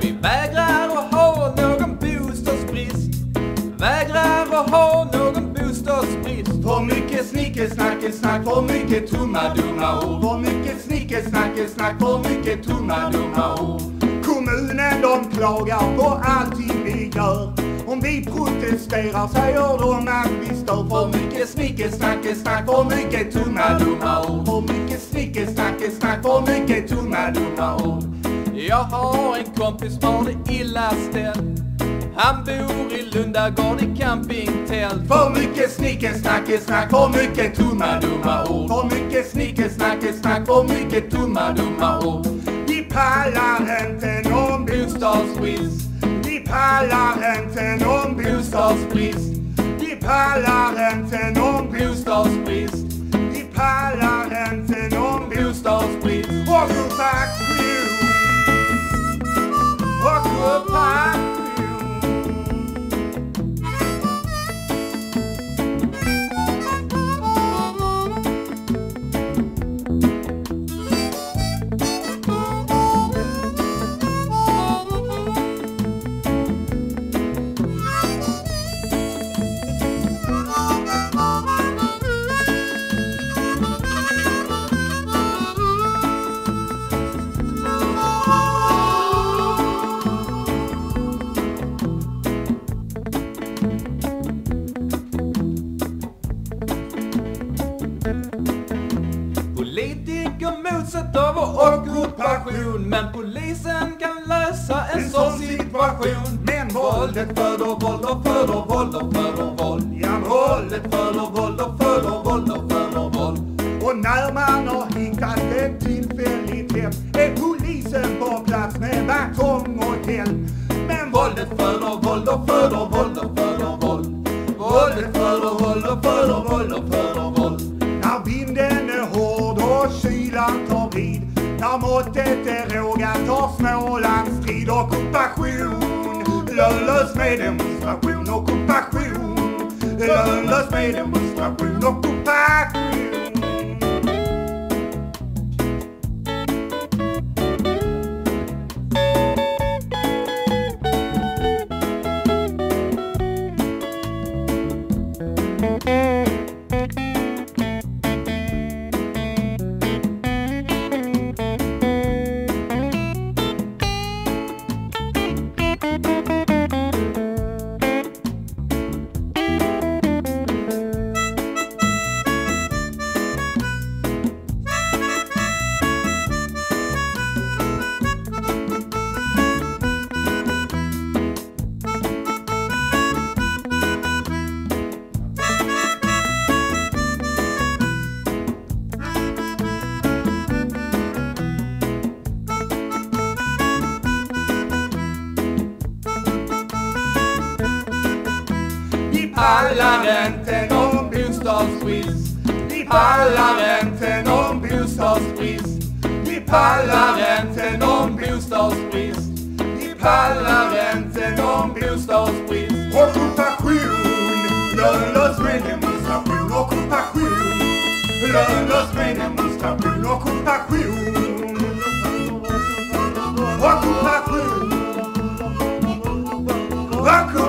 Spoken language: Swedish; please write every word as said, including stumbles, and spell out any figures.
vi vägrar att ha någon bostadsbrist. Vägrar att ha någon bostadsbrist. För mycket snickesnackesnack, för mycket tomma dumma ord. För mycket snickesnackesnack, för mycket tomma dumma ord. Kommunen de klagar på allting vi gör. Om vi protesterar säger de att vi står för mycket snickesnackesnack, för mycket tomma dumma ord. För mycket snickesnackesnack, för mycket tomma dumma ord. Jag har en kompis som har det illa ställt. Han bor i Lundagård i campingtält. För mycket snickesnackesnack, för mycket tomma dumma ord. För mycket snickesnackesnack, för mycket tomma dumma ord. Vi pallar inte någon bostadsbrist. Vi pallar inte någon bostadsbrist. Vi pallar inte någon bostadsbrist. Vi pallar inte någon bostadsbrist. Ockupation. Ockupation. Politiker motsätter vår ockupation, men polisen kan lösa en sån situation. Men våldet föder våld och föder våld och föder våld. Ja, våldet föder våld och föder våld och föder våld. Och när man har hittat ett tillfälligt hem är polisen på plats med batong och hjälm. Men våldet föder våld och föder våld och föder våld. Våldet föder våld och föder våld och föder våld. När vinden är hård och kylan tar vid, när måttet är rågat tar Småland strid. Ockupation, lönlös med demonstration. Ockupation, lönlös med demonstration. Ockupation. pallar inte någon bostadsbrist. Vi pallar inte någon bostadsbrist. Vi pallar inte någon bostadsbrist. Vi pallar inte någon bostadsbrist. Ockupation, lönlös med demonstration. Ockupation, lönlös med demonstration. Ockupation, ockupation, ockupation.